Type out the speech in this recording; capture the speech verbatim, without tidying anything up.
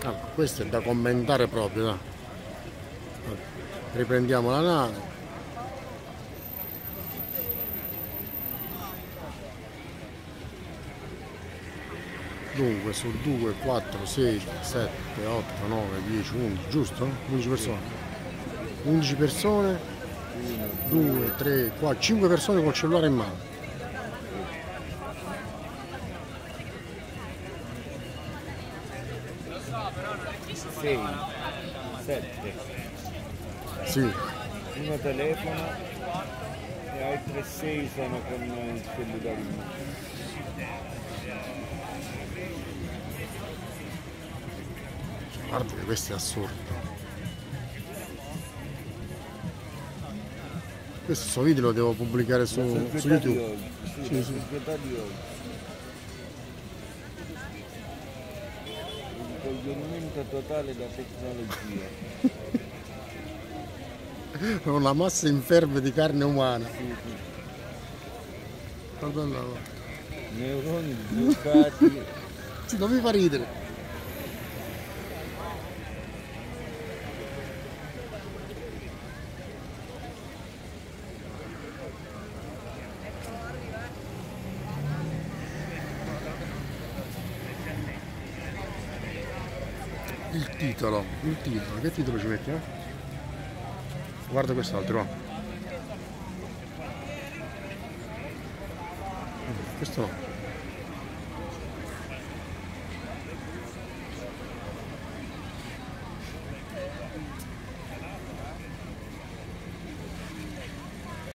Allora, questo è da commentare proprio, dai. Riprendiamo la nave. Dunque su due, quattro, sei, sette, otto, nove, dieci, undici, giusto? undici persone. undici persone, due, tre, quattro, cinque persone col cellulare in mano. sei, sette. Sì. Uno telefono e altre sei sono con il cellulare in mano. Guarda che questo è assurdo. Questo video lo devo pubblicare su, su YouTube. Sì, Sì, la sì. società di oggi. Il coglionimento totale da tecnologia. Una massa inferme di carne umana. Sì, sì. Guarda là. Neuroni sbloccati. Sì, non mi fa ridere. Il titolo, il titolo, che titolo ci metti? Eh? Guarda quest'altro. Questo no.